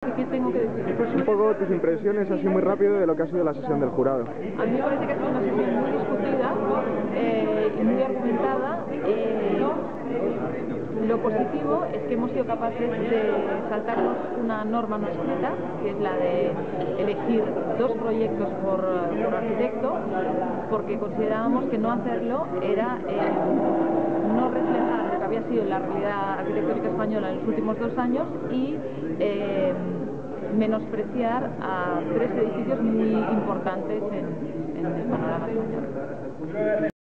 ¿Qué tengo que decir? Pues un poco tus impresiones así muy rápido de lo que ha sido la sesión del jurado. A mí me parece que ha sido una sesión muy discutida y muy argumentada. Lo positivo es que hemos sido capaces de saltarnos una norma no escrita, que es la de elegir 2 proyectos por arquitecto, porque considerábamos que no hacerlo era no reflejar lo que había sido la realidad arquitectónica española en los últimos 2 años y menospreciar a 3 edificios muy importantes en el panorama español.